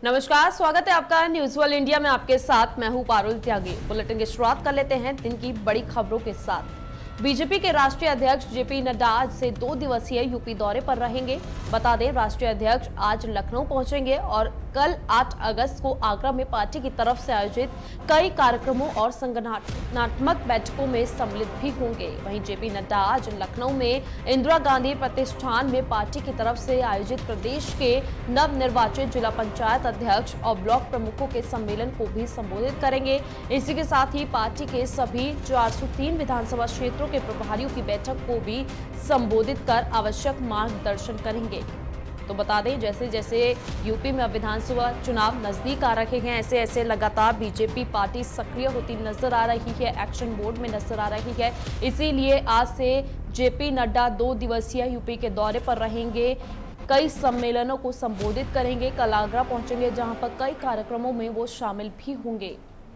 नमस्कार, स्वागत है आपका न्यूज वर्ल्ड इंडिया में। आपके साथ मैं हूं पारुल त्यागी। बुलेटिन की शुरुआत कर लेते हैं दिन की बड़ी खबरों के साथ। बीजेपी के राष्ट्रीय अध्यक्ष जेपी नड्डा आज से 2 दिवसीय यूपी दौरे पर रहेंगे। बता दें, राष्ट्रीय अध्यक्ष आज लखनऊ पहुंचेंगे और कल 8 अगस्त को आगरा में पार्टी की तरफ से आयोजित कई कार्यक्रमों और संगठनात्मक बैठकों में सम्मिलित भी होंगे। वहीं जेपी नड्डा आज लखनऊ में इंदिरा गांधी प्रतिष्ठान में पार्टी की तरफ से आयोजित प्रदेश के नवनिर्वाचित जिला पंचायत अध्यक्ष और ब्लॉक प्रमुखों के सम्मेलन को भी संबोधित करेंगे। इसी के साथ ही पार्टी के सभी 403 विधानसभा क्षेत्रों के प्रभारियों की बैठक को भी संबोधित कर आवश्यक मार्गदर्शन करेंगे। तो बता दें, जैसे जैसे यूपी में अब विधानसभा चुनाव नजदीक आ रहे हैं, ऐसे ऐसे लगातार बीजेपी पार्टी सक्रिय होती नजर आ रही है, एक्शन मोड में नजर आ रही है। इसीलिए आज से जेपी नड्डा 2 दिवसीय यूपी के दौरे पर रहेंगे, कई सम्मेलनों को संबोधित करेंगे। कल आगरा पहुंचेंगे, जहां पर कई कार्यक्रमों में वो शामिल भी होंगे।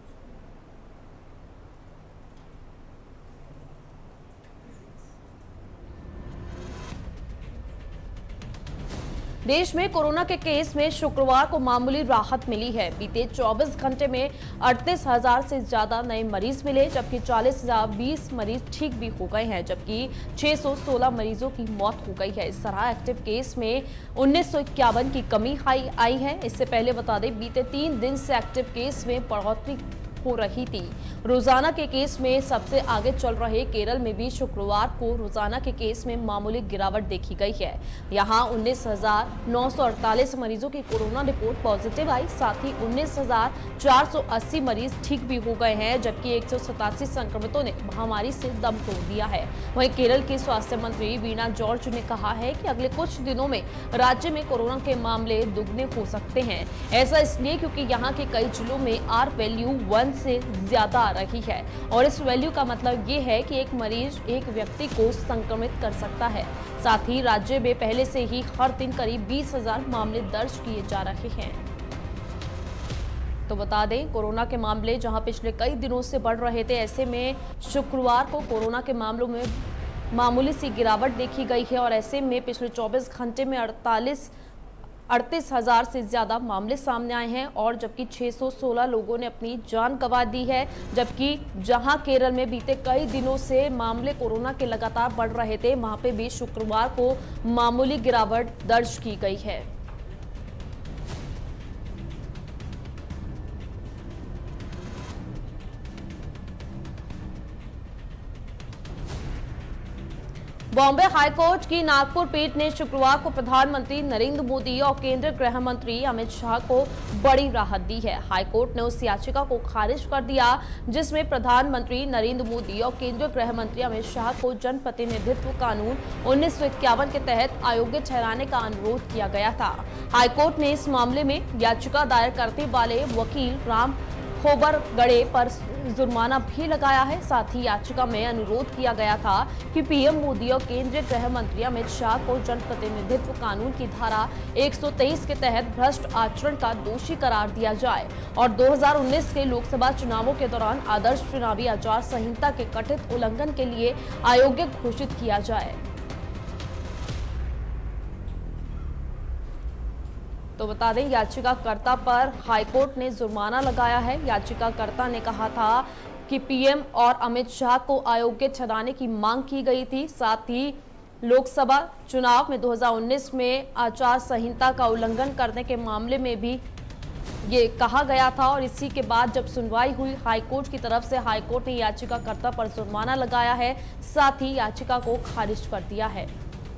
देश में कोरोना के केस में शुक्रवार को मामूली राहत मिली है। बीते 24 घंटे में 38,000 से ज्यादा नए मरीज मिले, जबकि 40,020 मरीज ठीक भी हो गए हैं, जबकि 616 मरीजों की मौत हो गई है। इस तरह एक्टिव केस में 1951 की कमी आई है। इससे पहले बता दें, बीते 3 दिन से एक्टिव केस में बढ़ोतरी हो रही थी। रोजाना के केस में सबसे आगे चल रहे केरल में भी शुक्रवार को रोजाना के केस में मामूली गिरावट देखी गई है। यहां 19,948 मरीजों की कोरोना रिपोर्ट पॉजिटिव आई। साथ ही 19,480 मरीज ठीक भी हो गए हैं, जबकि 187 संक्रमितों ने महामारी से दम तोड़ दिया है। वहीं केरल की स्वास्थ्य मंत्री वीणा जॉर्ज ने कहा है कि अगले कुछ दिनों में राज्य में कोरोना के मामले दुगने हो सकते हैं। ऐसा इसलिए क्योंकि यहाँ के कई जिलों में आर वैल्यू 1 से ज्यादा आ रही है, और इस वैल्यू का मतलब ये है कि एक मरीज एक व्यक्ति को संक्रमित कर सकता है। साथ ही राज्य में पहले से ही हर दिन करीब 20,000 मामले दर्ज किए जा रहे हैं। तो बता दें, कोरोना के मामले जहां पिछले कई दिनों से बढ़ रहे थे, ऐसे में शुक्रवार को कोरोना के मामलों में मामूली सी गिरावट देखी गई है। और ऐसे में पिछले 24 घंटे में 38,000 से ज्यादा मामले सामने आए हैं, और जबकि 616 लोगों ने अपनी जान गंवा दी है। जबकि जहां केरल में बीते कई दिनों से मामले कोरोना के लगातार बढ़ रहे थे, वहां पे भी शुक्रवार को मामूली गिरावट दर्ज की गई है। बॉम्बे हाईकोर्ट की नागपुर पीठ ने शुक्रवार को प्रधानमंत्री नरेंद्र मोदी और केंद्रीय गृह मंत्री अमित शाह को बड़ी राहत दी है। हाईकोर्ट ने उस याचिका को खारिज कर दिया जिसमें प्रधानमंत्री नरेंद्र मोदी और केंद्रीय गृह मंत्री अमित शाह को जनप्रतिनिधित्व कानून 1951 के तहत अयोग्य ठहराने का अनुरोध किया गया था। हाईकोर्ट ने इस मामले में याचिका दायर करने वाले वकील राम खोबरगड़े पर जुर्माना भी लगाया है। साथ ही याचिका में अनुरोध किया गया था कि पीएम मोदी और केंद्रीय गृह मंत्री अमित शाह को जनप्रतिनिधित्व कानून की धारा 123 के तहत भ्रष्ट आचरण का दोषी करार दिया जाए और 2019 के लोकसभा चुनावों के दौरान आदर्श चुनावी आचार संहिता के कथित उल्लंघन के लिए अयोग्य घोषित किया जाए। तो बता दें, याचिकाकर्ता पर हाईकोर्ट ने जुर्माना लगाया है। याचिकाकर्ता ने कहा था कि पीएम और अमित शाह को अयोग्य ठहराने की मांग की गई थी। साथ ही लोकसभा चुनाव में 2019 में आचार संहिता का उल्लंघन करने के मामले में भी ये कहा गया था। और इसी के बाद जब सुनवाई हुई हाईकोर्ट की तरफ से, हाईकोर्ट ने याचिकाकर्ता पर जुर्माना लगाया है, साथ ही याचिका को खारिज कर दिया है।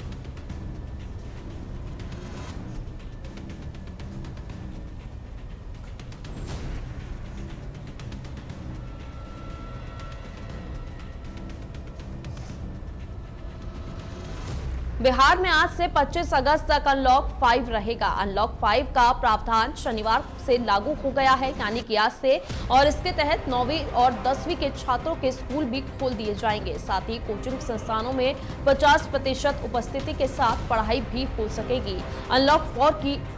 बिहार में आज से 25 अगस्त तक अनलॉक 5 रहेगा। अनलॉक 5 का प्रावधान शनिवार से लागू हो गया है, यानी कि आज से, और इसके तहत 9वीं और 10वीं के छात्रों के स्कूल भी खोल दिए जाएंगे। साथ ही कोचिंग संस्थानों में 50% उपस्थिति के साथ पढ़ाई भी हो सकेगी। अनलॉक 4 की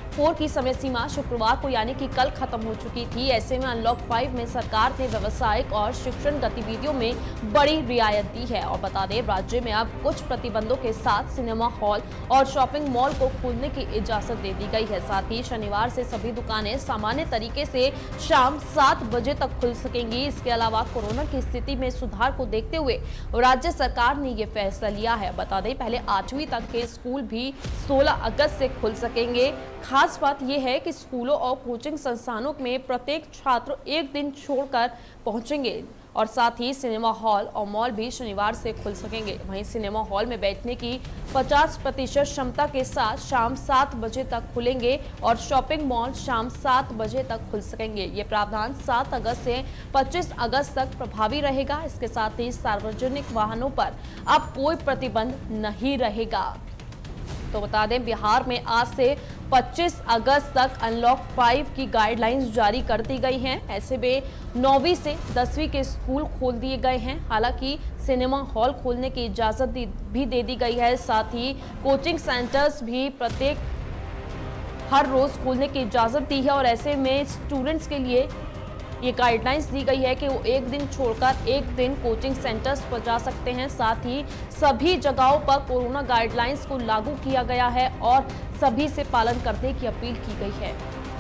4 की समय सीमा शुक्रवार को यानी कि कल खत्म हो चुकी थी। ऐसे में अनलॉक 5 में सरकार ने व्यावसायिक और शिक्षण गतिविधियों में बड़ी रियायत दी है। और बता दें, राज्य में अब कुछ प्रतिबंधों के साथ सिनेमा हॉल और शॉपिंग मॉल को खोलने की इजाजत दे दी गई है। साथ ही शनिवार से सभी दुकानें सामान्य तरीके से शाम 7 बजे तक खुल सकेंगी। इसके अलावा कोरोना की स्थिति में सुधार को देखते हुए राज्य सरकार ने ये फैसला लिया है। बता दें, पहले 8वीं तक के स्कूल भी 16 अगस्त से खुल सकेंगे। खास बात यह है कि स्कूलों और कोचिंग संस्थानों में प्रत्येक छात्र एक दिन छोड़कर पहुंचेंगे और साथ ही सिनेमा हॉल और मॉल भी शनिवार से खुल सकेंगे। वहीं सिनेमा हॉल में बैठने की 50% क्षमता के साथ शाम 7 बजे तक खुलेंगे और शॉपिंग मॉल शाम 7 बजे तक खुल सकेंगे। ये प्रावधान 7 अगस्त से 25 अगस्त तक प्रभावी रहेगा। इसके साथ ही सार्वजनिक वाहनों पर अब कोई प्रतिबंध नहीं रहेगा। तो बता दें, बिहार में आज से 25 अगस्त तक अनलॉक 5 की गाइडलाइंस जारी कर दी गई हैं। ऐसे में 9वीं से 10वीं के स्कूल खोल दिए गए हैं। हालांकि सिनेमा हॉल खोलने की इजाजत भी दे दी गई है। साथ ही कोचिंग सेंटर्स भी प्रत्येक हर रोज खोलने की इजाजत दी है। और ऐसे में स्टूडेंट्स के लिए ये गाइडलाइंस दी गई है कि वो एक दिन छोड़कर एक दिन कोचिंग सेंटर्स पर जा सकते हैं। साथ ही सभी जगहों पर कोरोना गाइडलाइंस को लागू किया गया है और सभी से पालन करने की अपील की गई है।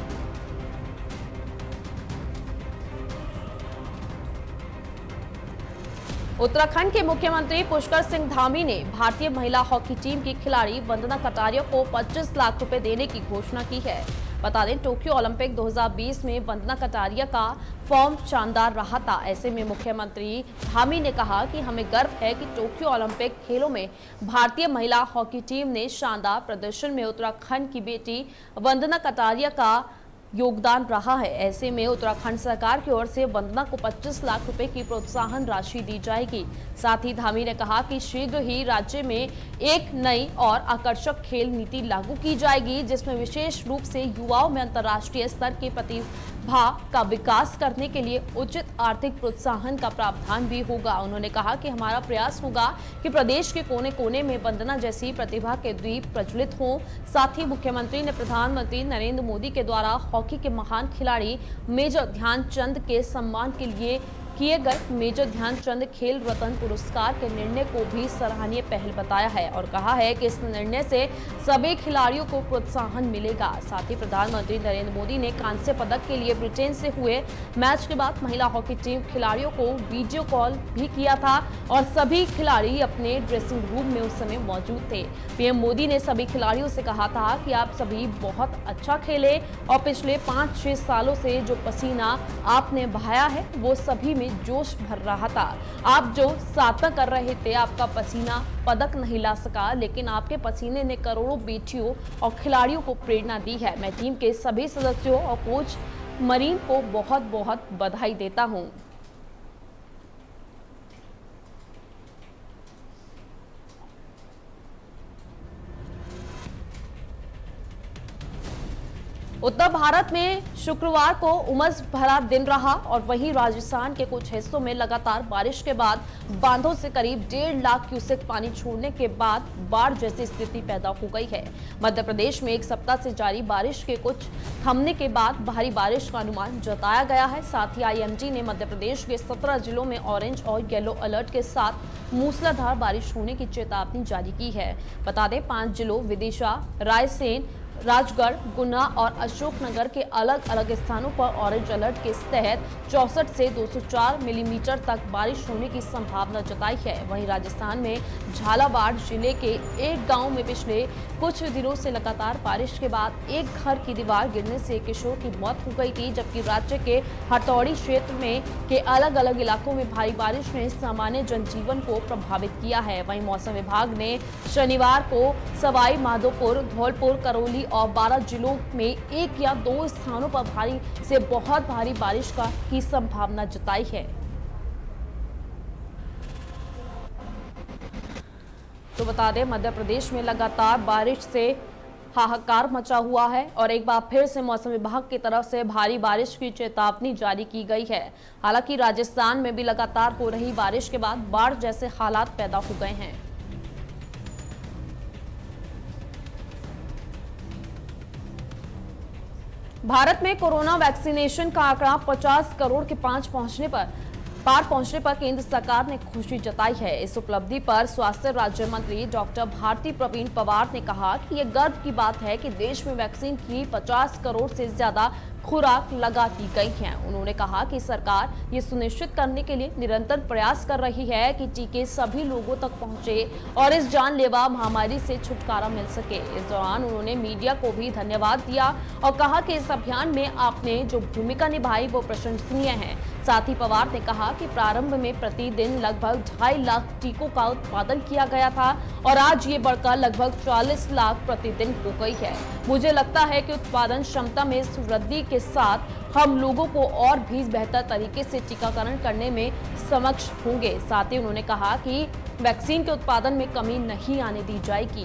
उत्तराखंड के मुख्यमंत्री पुष्कर सिंह धामी ने भारतीय महिला हॉकी टीम की खिलाड़ी वंदना कटारिया को 25 लाख रुपए देने की घोषणा की है। बता दें, टोक्यो ओलंपिक 2020 में वंदना कटारिया का फॉर्म शानदार रहा था। ऐसे में मुख्यमंत्री धामी ने कहा कि हमें गर्व है कि टोक्यो ओलंपिक खेलों में भारतीय महिला हॉकी टीम ने शानदार प्रदर्शन में उत्तराखंड की बेटी वंदना कटारिया का योगदान रहा है। ऐसे में उत्तराखंड सरकार की ओर से वंदना को 25 लाख रुपए की प्रोत्साहन राशि दी जाएगी। साथ ही धामी ने कहा कि शीघ्र ही राज्य में एक नई और आकर्षक खेल नीति लागू की जाएगी, जिसमें विशेष रूप से युवाओं में अंतर्राष्ट्रीय स्तर की प्रतिभा का विकास करने के लिए उचित आर्थिक प्रोत्साहन का प्रावधान भी होगा। उन्होंने कहा कि हमारा प्रयास होगा कि प्रदेश के कोने कोने में वंदना जैसी प्रतिभा के द्वीप प्रज्वलित हों। साथ ही मुख्यमंत्री ने प्रधानमंत्री नरेंद्र मोदी के द्वारा हॉकी के महान खिलाड़ी मेजर ध्यानचंद के सम्मान के लिए किए गए मेजर ध्यानचंद खेल रत्न पुरस्कार के निर्णय को भी सराहनीय पहल बताया है और कहा है कि इस निर्णय से सभी खिलाड़ियों को प्रोत्साहन मिलेगा। साथ ही प्रधानमंत्री नरेंद्र मोदी ने कांस्य पदक के लिए ब्रिटेन से हुए मैच के बाद महिला हॉकी टीम खिलाड़ियों को वीडियो कॉल भी किया था और सभी खिलाड़ी अपने ड्रेसिंग रूम में उस समय मौजूद थे। पीएम मोदी ने सभी खिलाड़ियों से कहा था कि आप सभी बहुत अच्छा खेले और पिछले 5-6 सालों से जो पसीना आपने बहाया है वो सभी में जोश भर रहा था। आप जो साधना कर रहे थे, आपका पसीना पदक नहीं ला सका, लेकिन आपके पसीने ने करोड़ों बेटियों और खिलाड़ियों को प्रेरणा दी है। मैं टीम के सभी सदस्यों और कोच मरीन को बहुत बहुत बधाई देता हूं। उत्तर भारत में शुक्रवार को उमस भरा दिन रहा और वहीं राजस्थान के कुछ हिस्सों में लगातार बारिश के बाद बांधों से करीब 1.5 लाख क्यूसेक पानी छोड़ने के बाद बाढ़ जैसी स्थिति पैदा हो गई है। मध्य प्रदेश में एक सप्ताह से जारी बारिश के कुछ थमने के बाद भारी बारिश का अनुमान जताया गया है। साथ ही आईएमडी ने मध्य प्रदेश के 17 जिलों में ऑरेंज और येलो अलर्ट के साथ मूसलाधार बारिश होने की चेतावनी जारी की है। बता दें, 5 जिलों विदिशा, रायसेन, राजगढ़, गुना और अशोकनगर के अलग अलग स्थानों पर ऑरेंज अलर्ट के तहत 64 से 204 मिलीमीटर तक बारिश होने की संभावना जताई है। वहीं राजस्थान में झालावाड़ जिले के एक गांव में पिछले कुछ दिनों से लगातार बारिश के बाद एक घर की दीवार गिरने से एक किशोर की मौत हो गई थी, जबकि राज्य के हथौड़ी क्षेत्र में के अलग अलग इलाकों में भारी बारिश ने सामान्य जनजीवन को प्रभावित किया है। वहीं मौसम विभाग ने शनिवार को सवाई माधोपुर, धौलपुर, करौली और 12 जिलों में 1 या 2 स्थानों पर भारी से बहुत भारी बारिश की संभावना जताई है। तो बता दें, मध्य प्रदेश में लगातार बारिश से हाहाकार मचा हुआ है और एक बार फिर से मौसम विभाग की तरफ से भारी बारिश की चेतावनी जारी की गई है। हालांकि राजस्थान में भी लगातार हो रही बारिश के बाद बाढ़ जैसे हालात पैदा हो गए हैं। भारत में कोरोना वैक्सीनेशन का आंकड़ा 50 करोड़ के पार पहुंचने पर केंद्र सरकार ने खुशी जताई है। इस उपलब्धि पर स्वास्थ्य राज्य मंत्री डॉक्टर भारती प्रवीण पवार ने कहा कि यह गर्व की बात है कि देश में वैक्सीन की 50 करोड़ से ज्यादा खुराक लगा दी गई है। उन्होंने कहा कि सरकार ये सुनिश्चित करने के लिए निरंतर प्रयास कर रही है कि टीके सभी लोगों तक पहुंचे और इस जानलेवा महामारी से छुटकारा मिल सके। इस दौरान उन्होंने मीडिया को भी धन्यवाद दिया और कहा कि इस अभियान में आपने जो भूमिका निभाई वो प्रशंसनीय है। साथ ही पवार ने कहा कि प्रारंभ में प्रतिदिन लगभग 2.5 लाख टीकों का उत्पादन किया गया था और आज ये बढ़कर लगभग 40 लाख प्रतिदिन हो गई है। मुझे लगता है कि उत्पादन क्षमता में वृद्धि के साथ हम लोगों को और भी बेहतर तरीके से टीकाकरण करने में सक्षम होंगे। साथ ही उन्होंने कहा कि वैक्सीन के उत्पादन में कमी नहीं आने दी जाएगी।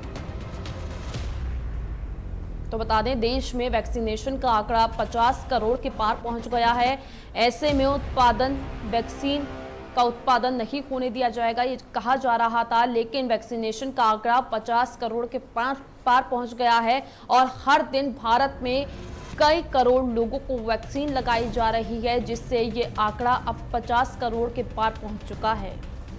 तो बता दें, देश में वैक्सीनेशन का आंकड़ा 50 करोड़ के पार पहुंच गया है। ऐसे में वैक्सीन का उत्पादन नहीं होने दिया जाएगा, ये कहा जा रहा था, लेकिन वैक्सीनेशन का आंकड़ा 50 करोड़ के पार पहुंच गया है और हर दिन भारत में कई करोड़ लोगों को वैक्सीन लगाई जा रही है, जिससे ये आंकड़ा अब 50 करोड़ के पार पहुंच चुका है।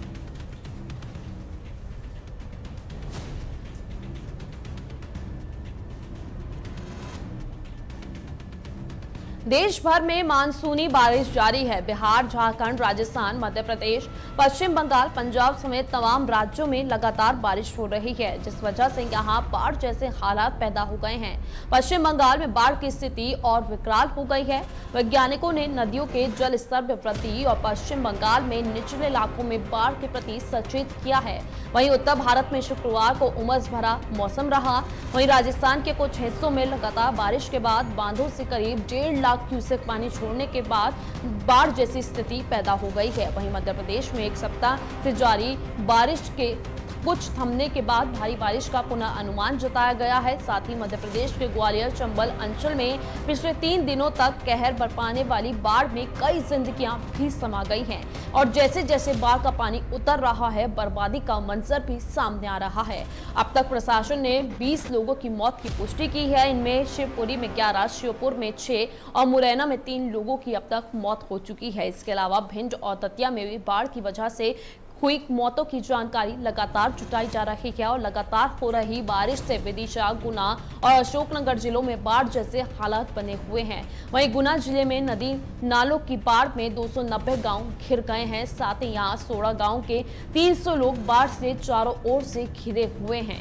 देश भर में मानसूनी बारिश जारी है। बिहार, झारखंड, राजस्थान, मध्य प्रदेश, पश्चिम बंगाल, पंजाब समेत तमाम राज्यों में लगातार बारिश हो रही है, जिस वजह से यहां बाढ़ जैसे हालात पैदा हो गए हैं। पश्चिम बंगाल में बाढ़ की स्थिति और विकराल हो गई है। वैज्ञानिकों ने नदियों के जल स्तर में वृद्धि और पश्चिम बंगाल में निचले इलाकों में बाढ़ के प्रति सचेत किया है। वहीं उत्तर भारत में शुक्रवार को उमस भरा मौसम रहा। वहीं राजस्थान के कुछ हिस्सों में लगातार बारिश के बाद बांधों से करीब 1.5 लाख क्यूसेक पानी छोड़ने के बाद बाढ़ जैसी स्थिति पैदा हो गई है। वहीं मध्य प्रदेश में एक सप्ताह से जारी बारिश के कुछ थमने के बाद भारी बारिश का पुनः अनुमान जताया गया है। साथ ही मध्य प्रदेश के ग्वालियर चंबल अंचल में पिछले 3 दिनों तक कहर बरपाने वाली बाढ़ में कई जिंदगियां भी समा गई हैं और जैसे जैसे बाढ़ का पानी उतर रहा है, बर्बादी का मंजर भी सामने आ रहा है। अब तक प्रशासन ने 20 लोगों की मौत की पुष्टि की है। इनमें शिवपुरी में 11, श्योपुर में 6 और मुरैना में 3 लोगों की अब तक मौत हो चुकी है। इसके अलावा भिंड और दतिया में भी बाढ़ की वजह से हुई मौतों की जानकारी लगातार जुटाई जा रही है और लगातार हो रही बारिश से विदिशा, गुना और अशोकनगर जिलों में बाढ़ जैसे हालात बने हुए हैं। वहीं गुना जिले में नदी नालों की बाढ़ में 290 गांव घिर गए हैं। साथ ही यहां 16 गांव के 300 लोग बाढ़ से चारों ओर से घिरे हुए हैं।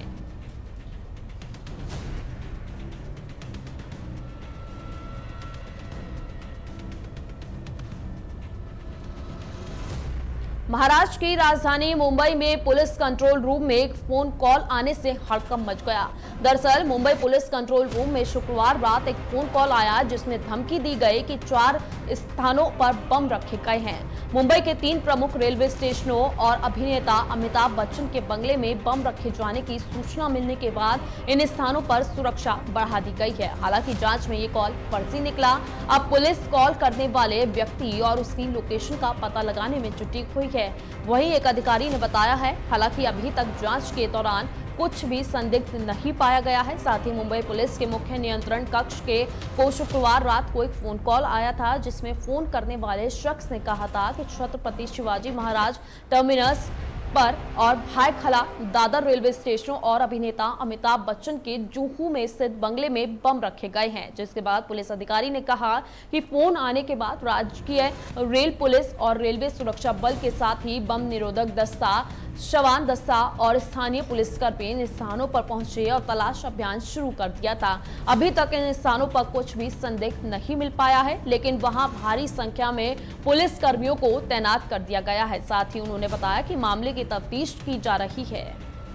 महाराष्ट्र की राजधानी मुंबई में पुलिस कंट्रोल रूम में एक फोन कॉल आने से हड़कंप मच गया। दरअसल मुंबई पुलिस कंट्रोल रूम में शुक्रवार रात एक फोन कॉल आया जिसमें धमकी दी गई कि 4 स्थानों पर बम रखे गए हैं। मुंबई के 3 प्रमुख रेलवे स्टेशनों और अभिनेता अमिताभ बच्चन के बंगले में बम रखे जाने की सूचना मिलने के बाद इन स्थानों पर सुरक्षा बढ़ा दी गई है। हालांकि जांच में ये कॉल फर्जी निकला। अब पुलिस कॉल करने वाले व्यक्ति और उसकी लोकेशन का पता लगाने में जुटी हुई है। वहीं एक अधिकारी ने बताया है, हालांकि अभी तक जांच के दौरान कुछ भी संदिग्ध नहीं पाया गया है। साथ ही मुंबई पुलिस के मुख्य नियंत्रण कक्ष को शुक्रवार रात को एक फोन कॉल आया था जिसमें फोन करने वाले शख्स ने कहा था कि छत्रपति शिवाजी महाराज टर्मिनस पर और भायखला दादर रेलवे स्टेशनों और अभिनेता अमिताभ बच्चन के जुहू में स्थित बंगले में बम रखे गए हैं। जिसके बाद पुलिस अधिकारी ने कहा कि फोन आने के बाद राजकीय रेल पुलिस और रेलवे सुरक्षा बल के साथ ही बम निरोधक दस्ता, शवान दस्ता और स्थानीय पुलिसकर्मी इन स्थानों पर पहुंचे और तलाश अभियान शुरू कर दिया था। अभी तक इन स्थानों पर कुछ भी संदिग्ध नहीं मिल पाया है, लेकिन वहां भारी संख्या में पुलिस कर्मियों को तैनात कर दिया गया है। साथ ही उन्होंने बताया कि मामले की तफ्तीश की जा रही है।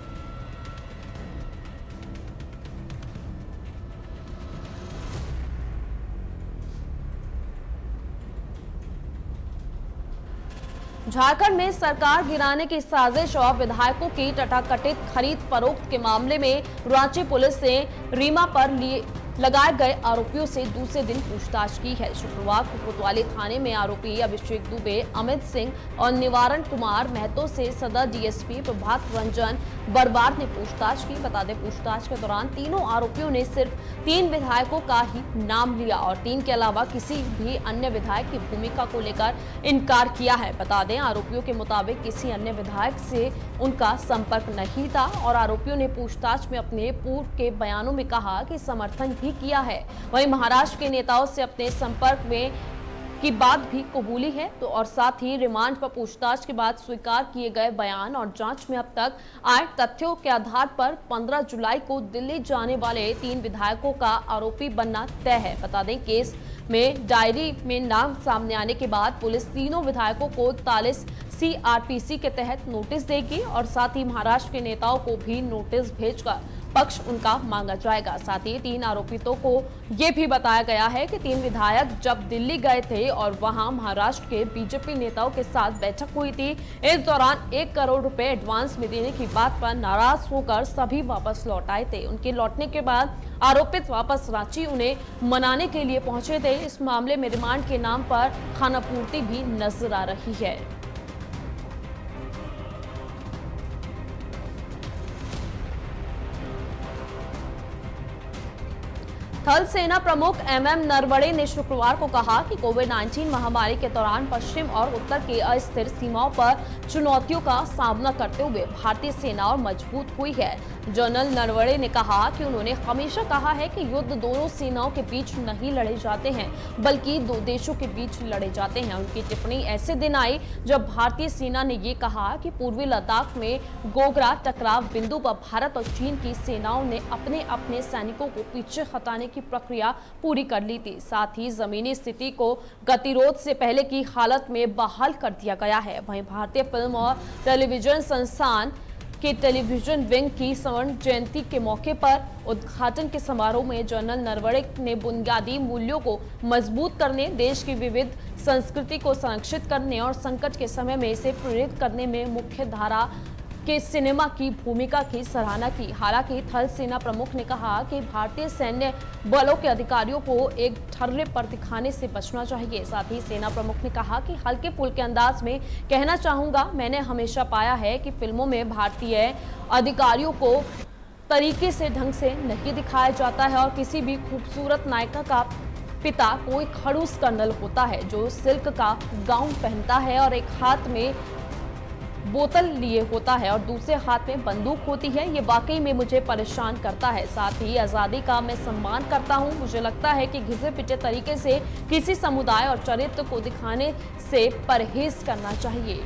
झारखंड में सरकार गिराने की साजिश और विधायकों की तथाकथित खरीद फरोख्त के मामले में रांची पुलिस ने रीमा पर लगाए गए आरोपियों से दूसरे दिन पूछताछ की है। शुक्रवार को कोतवाली थाने में आरोपी अभिषेक दुबे, अमित सिंह और निवारण कुमार महतो से सदर डीएसपी प्रभात रंजन बरबार ने पूछताछ की। बता दें, पूछताछ के दौरान तीनों आरोपियों ने सिर्फ 3 विधायकों का ही नाम लिया और 3 के अलावा किसी भी अन्य विधायक की भूमिका को लेकर इनकार किया है। बता दें, आरोपियों के मुताबिक किसी अन्य विधायक से उनका संपर्क नहीं था और आरोपियों ने पूछताछ में अपने पूर्व के बयानों में कहा कि समर्थन भी किया है। वहीं महाराष्ट्र के नेताओं से अपने संपर्क में की बात भी कबूली है तो और साथ ही रिमांड पर पूछताछ के बाद स्वीकार किए गए बयान और जांच में अब तक आए तथ्यों के आधार पर 15 जुलाई को दिल्ली जाने वाले 3 विधायकों का आरोपी बनना तय है। बता दें, केस में डायरी में नाम सामने आने के बाद पुलिस तीनों विधायकों को 43 CRPC के तहत नोटिस देगी और साथ ही महाराष्ट्र के नेताओं को भी नोटिस भेजकर पक्ष उनका मांगा जाएगा। साथ ही 3 आरोपितों को ये भी बताया गया है कि 3 विधायक जब दिल्ली गए थे और वहां महाराष्ट्र के बीजेपी नेताओं के साथ बैठक हुई थी, इस दौरान 1 करोड़ रुपए एडवांस में देने की बात पर नाराज होकर सभी वापस लौट आए थे। उनके लौटने के बाद आरोपित वापस रांची उन्हें मनाने के लिए पहुंचे थे। इस मामले में रिमांड के नाम पर खानापूर्ति भी नजर आ रही है। थल सेना प्रमुख MM नरवणे ने शुक्रवार को कहा कि कोविड-19 महामारी के दौरान पश्चिम और उत्तर की अस्थिर सीमाओं पर चुनौतियों का सामना करते हुए भारतीय सेना और मजबूत हुई है। जनरल नरवणे ने कहा कि उन्होंने हमेशा कहा है कि युद्ध दोनों सेनाओं के बीच नहीं लड़े जाते हैं बल्कि 2 देशों के बीच लड़े जाते हैं। उनकी टिप्पणी ऐसे दिन आई जब भारतीय सेना ने ये कहा कि पूर्वी लद्दाख में गोगरा टकराव बिंदु पर भारत और चीन की सेनाओं ने अपने अपने सैनिकों को पीछे हटाने की प्रक्रिया पूरी कर ली थी। साथ ही जमीनी स्थिति को गतिरोध से पहले की हालत में बहाल कर दिया गया है। वहीं भारतीय फिल्म और टेलीविजन संस्थान के टेलीविजन विंग की स्वर्ण जयंती के मौके पर उद्घाटन के समारोह में जनरल नरवणे ने बुनियादी मूल्यों को मजबूत करने, देश की विविध संस्कृति को संरक्षित करने और संकट के समय में इसे प्रेरित करने में मुख्य धारा के सिनेमा की भूमिका की सराहना की। हालांकि थल सेना प्रमुख ने कहा कि भारतीय सैन्य बलों के अधिकारियों को एक ठर्रे पर दिखाने से बचना चाहिए। साथ ही सेना प्रमुख ने कहा कि हल्के फुल्के अंदाज में कहना चाहूंगा, मैंने हमेशा पाया है कि फिल्मों में भारतीय अधिकारियों को तरीके से ढंग से नहीं दिखाया जाता है और किसी भी खूबसूरत नायिका का पिता कोई खड़ूस कर्नल होता है जो सिल्क का गाउन पहनता है और एक हाथ में बोतल लिए होता है और दूसरे हाथ में बंदूक होती है। ये वाकई में मुझे परेशान करता है। साथ ही आज़ादी का मैं सम्मान करता हूँ। मुझे लगता है कि घिसे पिटे तरीके से किसी समुदाय और चरित्र को दिखाने से परहेज करना चाहिए।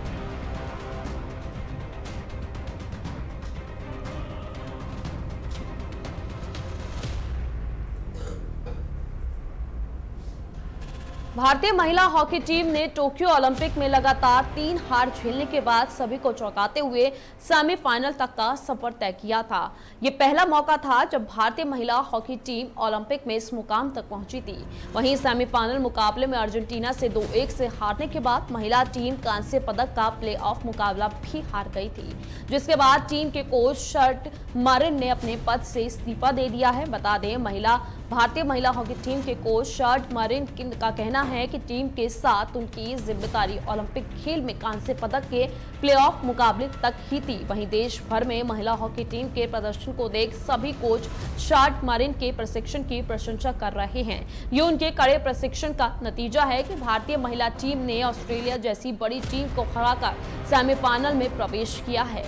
भारतीय महिला हॉकी टीम ने टोक्यो ओलंपिक में लगातार 3 हार झेलने के बाद सभी को चौंकाते हुए सेमीफाइनल तक का सफर तय किया था। ये पहला मौका था जब भारतीय महिला हॉकी टीम ओलंपिक में इस मुकाम तक पहुंची थी। वहीं सेमीफाइनल मुकाबले में अर्जेंटीना से 2-1 से हारने के बाद महिला टीम कांस्य पदक का प्लेऑफ मुकाबला भी हार गई थी, जिसके बाद टीम के कोच शर्ट मारिन ने अपने पद से इस्तीफा दे दिया है। बता दें, भारतीय महिला हॉकी टीम के कोच शर्ट मारिन का कहना है कि टीम के साथ उनकी जिम्मेदारी ओलंपिक खेल में कांस्य पदक के प्लेऑफ मुकाबले तक ही थी। वहीं देश भर में महिला हॉकी टीम के प्रदर्शन को देख सभी कोच शर्ट मारिन के प्रशिक्षण की प्रशंसा कर रहे हैं। ये उनके कड़े प्रशिक्षण का नतीजा है कि भारतीय महिला टीम ने ऑस्ट्रेलिया जैसी बड़ी टीम को हराकर सेमीफाइनल में प्रवेश किया है।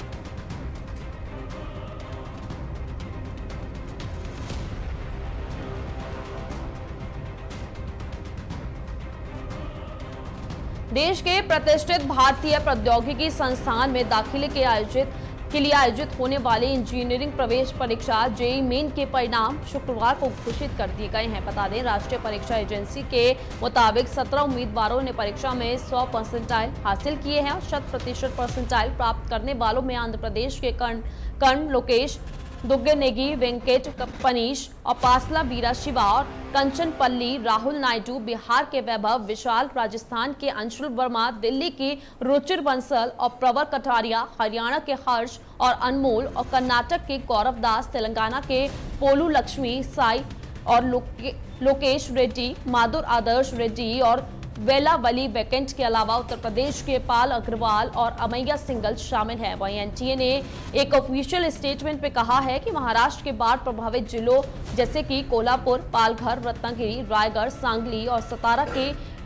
देश के प्रतिष्ठित भारतीय प्रौद्योगिकी संस्थान में दाखिले के लिए आयोजित होने वाली इंजीनियरिंग प्रवेश परीक्षा जेईई मेन के परिणाम शुक्रवार को घोषित कर दिए गए हैं। बता दें, राष्ट्रीय परीक्षा एजेंसी के मुताबिक 17 उम्मीदवारों ने परीक्षा में 100 परसेंटाइल हासिल किए हैं और 100% परसेंटाइल प्राप्त करने वालों में आंध्र प्रदेश के कर्ण लोकेश दुग्गेनेगी वेंकट पनीश और पासला बीरा शिवा और कंचनपल्ली राहुल नायडू, बिहार के वैभव विशाल, राजस्थान के अंशुल वर्मा, दिल्ली की रुचिर बंसल और प्रवर कटारिया, हरियाणा के हर्ष और अनमोल और कर्नाटक के गौरव दास, तेलंगाना के पोलू लक्ष्मी साई और लोकेश रेड्डी, माधुर आदर्श रेड्डी और वेलावली वेकेंट के अलावा उत्तर प्रदेश के पाल अग्रवाल और अमैया सिंगल शामिल हैं। वहीं एनटीए ने एक ऑफिशियल स्टेटमेंट में कहा है कि महाराष्ट्र के बाढ़ प्रभावित जिलों जैसे कि कोल्हापुर, पालघर, रत्नागिरी, रायगढ़, सांगली और सतारा के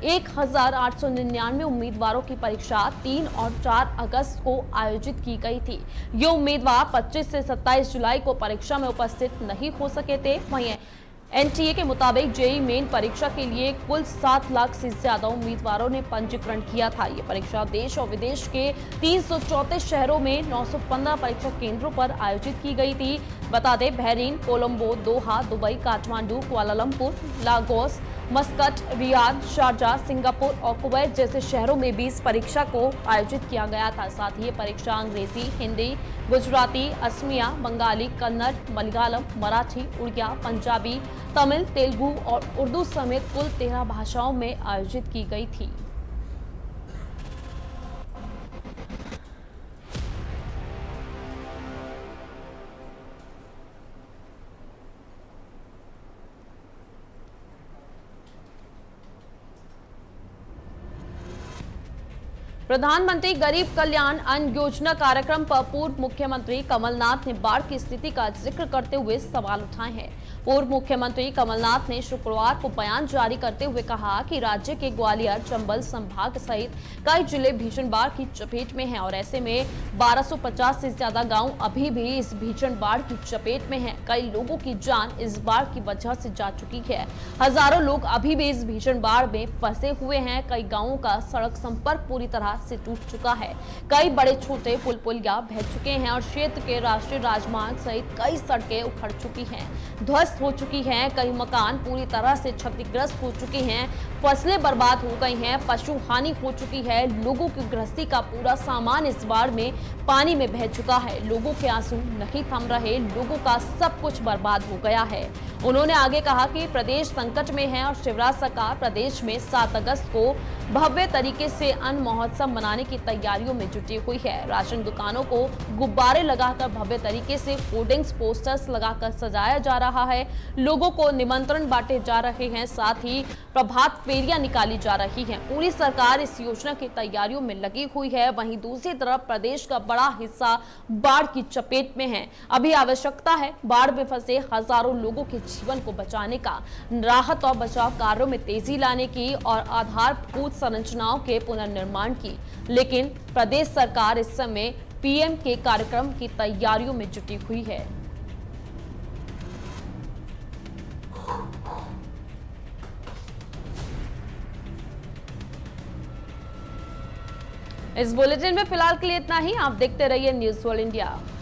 1899 उम्मीदवारों की परीक्षा 3 और 4 अगस्त को आयोजित की गई थी। ये उम्मीदवार 25 से 27 जुलाई को परीक्षा में उपस्थित नहीं हो सके थे। वहीं एनटीए के मुताबिक जेईई मेन परीक्षा के लिए कुल 7 लाख से ज्यादा उम्मीदवारों ने पंजीकरण किया था। ये परीक्षा देश और विदेश के 334 शहरों में 915 परीक्षा केंद्रों पर आयोजित की गई थी। बता दें, Bahrain, Colombo, Doha, Dubai, Kathmandu, Kuala Lumpur, Lagos, Muscat, Riyadh, Sharjah, Singapore और कुवैत जैसे शहरों में भी इस परीक्षा को आयोजित किया गया था। साथ ही ये परीक्षा अंग्रेजी, हिंदी, गुजराती, असमिया, बंगाली, कन्नड़, मलयालम, मराठी, उड़िया, पंजाबी, तमिल, तेलुगु और उर्दू समेत कुल 13 भाषाओं में आयोजित की गई थी। प्रधानमंत्री गरीब कल्याण अन्न योजना कार्यक्रम पर पूर्व मुख्यमंत्री कमलनाथ ने बाढ़ की स्थिति का जिक्र करते हुए सवाल उठाए हैं। पूर्व मुख्यमंत्री कमलनाथ ने शुक्रवार को बयान जारी करते हुए कहा कि राज्य के ग्वालियर, चंबल संभाग सहित कई जिले भीषण बाढ़ की चपेट में हैं और ऐसे में 1250 से ज्यादा गांव अभी भी इस भीषण बाढ़ की चपेट में हैं। कई लोगों की जान इस बाढ़ की वजह से जा चुकी है। हजारों लोग अभी भी इस भीषण बाढ़ में फंसे हुए हैं। कई गाँवों का सड़क संपर्क पूरी तरह से टूट चुका है। कई बड़े छोटे पुल पुलिया बह चुके हैं और क्षेत्र के राष्ट्रीय राजमार्ग सहित कई सड़कें उखड़ चुकी हैं, ध्वस्त हो चुकी हैं। कई मकान पूरी तरह से क्षतिग्रस्त हो चुके हैं। फसलें बर्बाद हो गई हैं, पशु हानि हो चुकी है। लोगों की गृहस्थी का पूरा सामान इस बाढ़ में पानी में बह चुका है। लोगों के आंसू नहीं थम रहे, लोगों का सब कुछ बर्बाद हो गया है। उन्होंने आगे कहा कि प्रदेश संकट में है और शिवराज सरकार प्रदेश में 7 अगस्त को भव्य तरीके से अन्न महोत्सव मनाने की तैयारियों में जुटी हुई है। राशन दुकानों को गुब्बारे लगाकर भव्य तरीके से होर्डिंग्स, पोस्टर्स लगाकर सजाया जा रहा है। लोगों को निमंत्रण बांटे जा रहे हैं, साथ ही प्रभात फेरियां निकाली जा रही हैं। पूरी सरकार इस योजना की तैयारियों में लगी हुई है। वहीं दूसरी तरफ प्रदेश का बड़ा हिस्सा बाढ़ की चपेट में है। अभी आवश्यकता है बाढ़ में फंसे हजारों लोगों के जीवन को बचाने का, राहत और बचाव कार्यों में तेजी लाने की और आधारभूत संरचनाओं के पुनर्निर्माण की। लेकिन प्रदेश सरकार इस समय पीएम के कार्यक्रम की तैयारियों में जुटी हुई है। इस बुलेटिन में फिलहाल के लिए इतना ही। आप देखते रहिए न्यूज़ वर्ल्ड इंडिया।